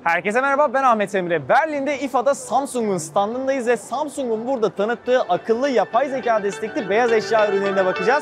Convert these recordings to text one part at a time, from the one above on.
Herkese merhaba, ben Ahmet Emre. Berlin'de IFA'da Samsung'un standındayız ve Samsung'un burada tanıttığı akıllı yapay zeka destekli beyaz eşya ürünlerine bakacağız.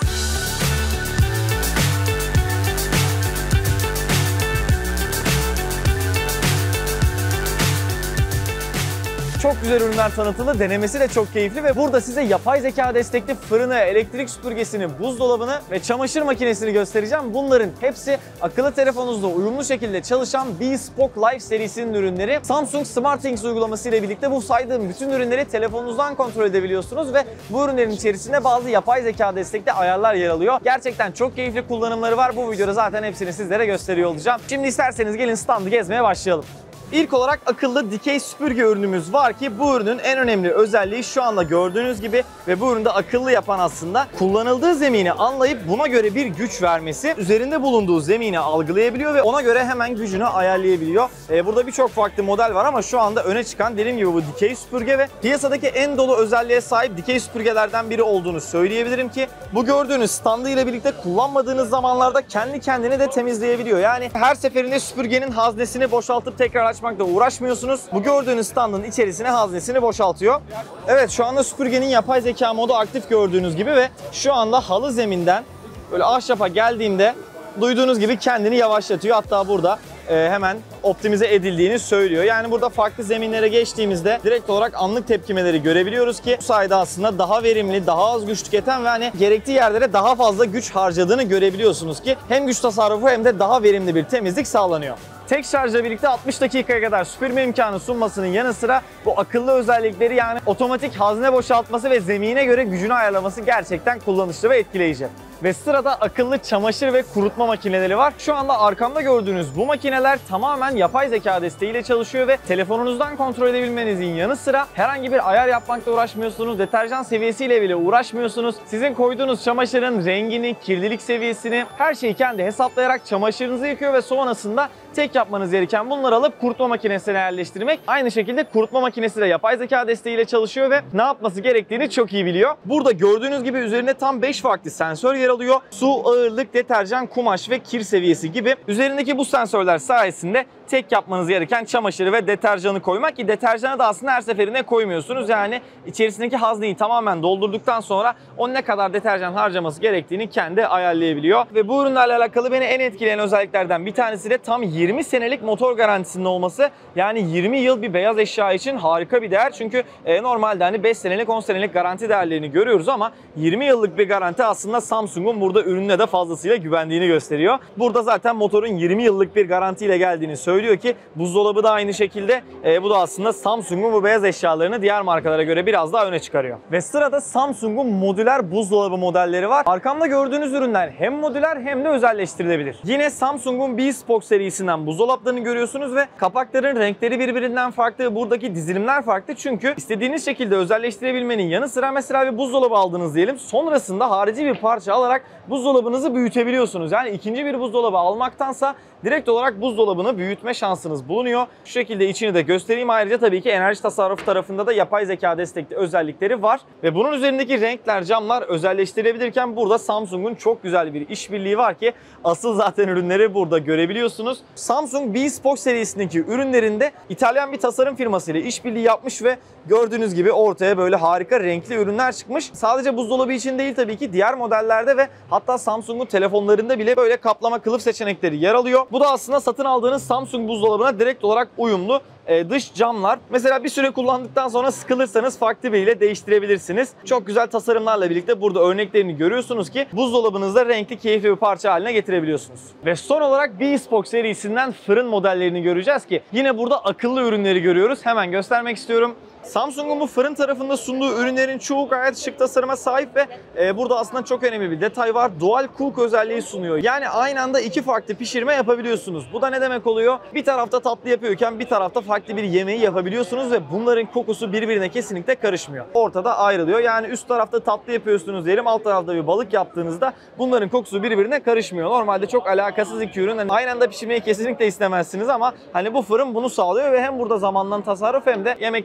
Çok güzel ürünler tanıtıldı, denemesi de çok keyifli ve burada size yapay zeka destekli fırını, elektrik süpürgesini, buzdolabını ve çamaşır makinesini göstereceğim. Bunların hepsi akıllı telefonunuzla uyumlu şekilde çalışan Bespoke Life serisinin ürünleri. Samsung SmartThings uygulaması ile birlikte bu saydığım bütün ürünleri telefonunuzdan kontrol edebiliyorsunuz ve bu ürünlerin içerisinde bazı yapay zeka destekli ayarlar yer alıyor. Gerçekten çok keyifli kullanımları var. Bu videoda zaten hepsini sizlere gösteriyor olacağım. Şimdi isterseniz gelin standı gezmeye başlayalım. İlk olarak akıllı dikey süpürge ürünümüz var ki bu ürünün en önemli özelliği şu anda gördüğünüz gibi ve bu üründe akıllı yapan aslında kullanıldığı zemini anlayıp buna göre bir güç vermesi, üzerinde bulunduğu zemini algılayabiliyor ve ona göre hemen gücünü ayarlayabiliyor. Burada birçok farklı model var ama şu anda öne çıkan dediğim gibi bu dikey süpürge ve piyasadaki en dolu özelliğe sahip dikey süpürgelerden biri olduğunu söyleyebilirim ki bu gördüğünüz standı ile birlikte kullanmadığınız zamanlarda kendi kendini de temizleyebiliyor. Yani her seferinde süpürgenin haznesini boşaltıp tekrar açmakla uğraşmıyorsunuz. Bu gördüğünüz standın içerisine haznesini boşaltıyor. Evet, şu anda süpürgenin yapay zeka modu aktif gördüğünüz gibi ve şu anda halı zeminden böyle ahşapa geldiğimde duyduğunuz gibi kendini yavaşlatıyor. Hatta burada hemen optimize edildiğini söylüyor. Yani burada farklı zeminlere geçtiğimizde direkt olarak anlık tepkimeleri görebiliyoruz ki bu sayede aslında daha verimli, daha az güç tüketen ve hani gerektiği yerlere daha fazla güç harcadığını görebiliyorsunuz ki hem güç tasarrufu hem de daha verimli bir temizlik sağlanıyor. Tek şarjla birlikte 60 dakikaya kadar süpürme imkanı sunmasının yanı sıra bu akıllı özellikleri yani otomatik hazne boşaltması ve zemine göre gücünü ayarlaması gerçekten kullanışlı ve etkileyici. Ve sırada akıllı çamaşır ve kurutma makineleri var. Şu anda arkamda gördüğünüz bu makineler tamamen yapay zeka desteğiyle çalışıyor ve telefonunuzdan kontrol edebilmenizin yanı sıra herhangi bir ayar yapmakla uğraşmıyorsunuz. Deterjan seviyesiyle bile uğraşmıyorsunuz. Sizin koyduğunuz çamaşırın rengini, kirlilik seviyesini her şeyi kendi hesaplayarak çamaşırınızı yıkıyor ve sonrasında tek yapmanız gereken bunları alıp kurutma makinesine yerleştirmek. Aynı şekilde kurutma makinesi de yapay zeka desteğiyle çalışıyor ve ne yapması gerektiğini çok iyi biliyor. Burada gördüğünüz gibi üzerinde tam 5 farklı sensör yer alıyor. Su, ağırlık, deterjan, kumaş ve kir seviyesi gibi. Üzerindeki bu sensörler sayesinde tek yapmanız gereken çamaşırı ve deterjanı koymak ki deterjanı da aslında her seferinde koymuyorsunuz. Yani içerisindeki hazneyi tamamen doldurduktan sonra o ne kadar deterjan harcaması gerektiğini kendi ayarlayabiliyor. Ve bu ürünlerle alakalı beni en etkileyen özelliklerden bir tanesi de tam 20 senelik motor garantisinin olması. Yani 20 yıl bir beyaz eşya için harika bir değer. Çünkü normalde hani 5 senelik 10 senelik garanti değerlerini görüyoruz ama 20 yıllık bir garanti aslında Samsung'un burada ürününe de fazlasıyla güvendiğini gösteriyor. Burada zaten motorun 20 yıllık bir garantiyle geldiğini söylüyor ki buzdolabı da aynı şekilde. Bu da aslında Samsung'un bu beyaz eşyalarını diğer markalara göre biraz daha öne çıkarıyor. Ve sırada Samsung'un modüler buzdolabı modelleri var. Arkamda gördüğünüz ürünler hem modüler hem de özelleştirilebilir. Yine Samsung'un Bespoke serisinden buzdolaplarını görüyorsunuz ve kapakların renkleri birbirinden farklı. Buradaki dizilimler farklı çünkü istediğiniz şekilde özelleştirebilmenin yanı sıra mesela bir buzdolabı aldınız diyelim. Sonrasında harici bir parça alarak buzdolabınızı büyütebiliyorsunuz. Yani ikinci bir buzdolabı almaktansa direkt olarak buzdolabını büyütme şansınız bulunuyor. Şu şekilde içini de göstereyim. Ayrıca tabii ki enerji tasarrufu tarafında da yapay zeka destekli özellikleri var. Ve bunun üzerindeki renkler, camlar özelleştirebilirken burada Samsung'un çok güzel bir işbirliği var ki asıl zaten ürünleri burada görebiliyorsunuz. Samsung Bespoke serisindeki ürünlerinde İtalyan bir tasarım firmasıyla işbirliği yapmış ve gördüğünüz gibi ortaya böyle harika renkli ürünler çıkmış. Sadece buzdolabı için değil tabii ki diğer modellerde ve hatta Samsung'un telefonlarında bile böyle kaplama kılıf seçenekleri yer alıyor. Bu da aslında satın aldığınız Samsung buzdolabına direkt olarak uyumlu dış camlar. Mesela bir süre kullandıktan sonra sıkılırsanız farklı biriyle değiştirebilirsiniz. Çok güzel tasarımlarla birlikte burada örneklerini görüyorsunuz ki buzdolabınızda renkli, keyifli bir parça haline getirebiliyorsunuz. Ve son olarak Bespoke serisinden fırın modellerini göreceğiz ki yine burada akıllı ürünleri görüyoruz. Hemen göstermek istiyorum. Samsung'un bu fırın tarafında sunduğu ürünlerin çoğu gayet şık tasarıma sahip ve burada aslında çok önemli bir detay var. Dual cook özelliği sunuyor. Yani aynı anda iki farklı pişirme yapabiliyorsunuz. Bu da ne demek oluyor? Bir tarafta tatlı yapıyorken bir tarafta farklı bir yemeği yapabiliyorsunuz ve bunların kokusu birbirine kesinlikle karışmıyor. Ortada ayrılıyor. Yani üst tarafta tatlı yapıyorsunuz diyelim, alt tarafta bir balık yaptığınızda bunların kokusu birbirine karışmıyor. Normalde çok alakasız iki ürün. Yani aynı anda pişirmeyi kesinlikle istemezsiniz ama hani bu fırın bunu sağlıyor ve hem burada zamandan tasarruf hem de yemeklerinizi yaparken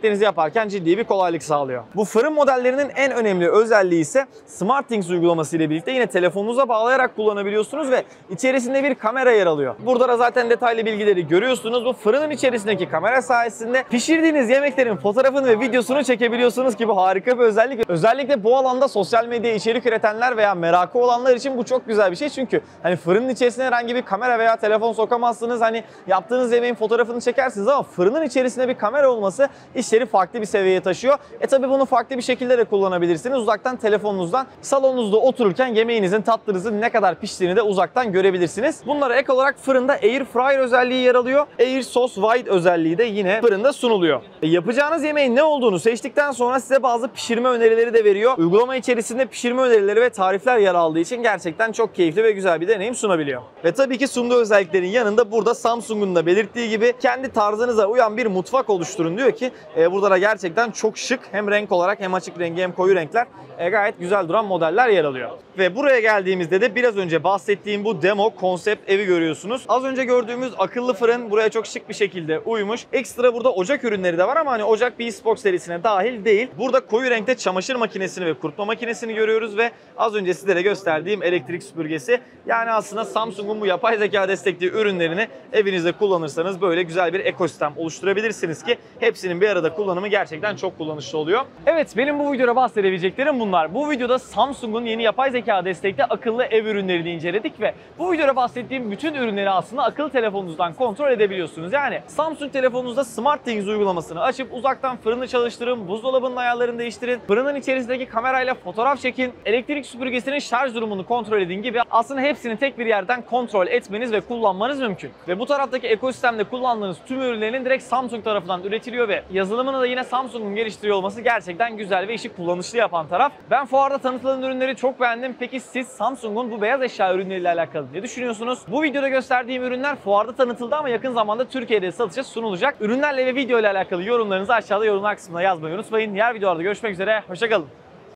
yaparken ciddi bir kolaylık sağlıyor. Bu fırın modellerinin en önemli özelliği ise SmartThings uygulaması ile birlikte yine telefonunuza bağlayarak kullanabiliyorsunuz ve içerisinde bir kamera yer alıyor. Burada da zaten detaylı bilgileri görüyorsunuz. Bu fırının içerisindeki kamera sayesinde pişirdiğiniz yemeklerin fotoğrafını ve videosunu çekebiliyorsunuz ki bu harika bir özellik. Özellikle bu alanda sosyal medya içerik üretenler veya merakı olanlar için bu çok güzel bir şey. Çünkü hani fırının içerisine herhangi bir kamera veya telefon sokamazsınız. Hani yaptığınız yemeğin fotoğrafını çekersiniz ama fırının içerisinde bir kamera olması işleri farklı bir seviyeye taşıyor. Tabi bunu farklı bir şekilde de kullanabilirsiniz. Uzaktan telefonunuzdan salonunuzda otururken yemeğinizin, tatlınızın ne kadar piştiğini de uzaktan görebilirsiniz. Bunlara ek olarak fırında Air Fryer özelliği yer alıyor. Air Sauce Wide özelliği de yine fırında sunuluyor. Yapacağınız yemeğin ne olduğunu seçtikten sonra size bazı pişirme önerileri de veriyor. Uygulama içerisinde pişirme önerileri ve tarifler yer aldığı için gerçekten çok keyifli ve güzel bir deneyim sunabiliyor. Ve tabii ki sunduğu özelliklerin yanında burada Samsung'un da belirttiği gibi kendi tarzınıza uyan bir mutfak oluşturun diyor ki burada da gerçekten çok şık, hem renk olarak hem açık rengi hem koyu renkler gayet güzel duran modeller yer alıyor. Ve buraya geldiğimizde de biraz önce bahsettiğim bu demo konsept evi görüyorsunuz. Az önce gördüğümüz akıllı fırın buraya çok şık bir şekilde uymuş. Ekstra burada ocak ürünleri de var ama hani ocak Beespox serisine dahil değil. Burada koyu renkte çamaşır makinesini ve kurutma makinesini görüyoruz ve az önce sizlere gösterdiğim elektrik süpürgesi. Yani aslında Samsung'un bu yapay zeka destekli ürünlerini evinizde kullanırsanız böyle güzel bir ekosistem oluşturabilirsiniz ki hepsinin bir arada kullanımı gerçekten çok kullanışlı oluyor. Evet, benim bu videoda bahsedebileceklerim bunlar. Bu videoda Samsung'un yeni yapay zeka destekli akıllı ev ürünlerini inceledik ve bu videoda bahsettiğim bütün ürünleri aslında akıllı telefonunuzdan kontrol edebiliyorsunuz. Yani Samsung telefonunuzda SmartThings uygulamasını açıp uzaktan fırını çalıştırın, buzdolabının ayarlarını değiştirin, fırının içerisindeki kamerayla fotoğraf çekin, elektrik süpürgesinin şarj durumunu kontrol edin gibi aslında hepsini tek bir yerden kontrol etmeniz ve kullanmanız mümkün. Ve bu taraftaki ekosistemde kullandığınız tüm ürünlerin direkt Samsung tarafından üretiliyor ve yazılımını da yine Samsung'un geliştiriyor olması gerçekten güzel ve işi kullanışlı yapan taraf. Ben fuarda tanıtılan ürünleri çok beğendim. Peki siz Samsung'un bu beyaz eşya ürünleriyle alakalı ne düşünüyorsunuz? Bu videoda gösterdiğim ürünler fuarda tanıtıldı ama yakın zamanda Türkiye'de satışa sunulacak. Ürünlerle ve video ile alakalı yorumlarınızı aşağıda yorumlar kısmına yazmayı unutmayın. Diğer videolarda görüşmek üzere. Hoşça kalın.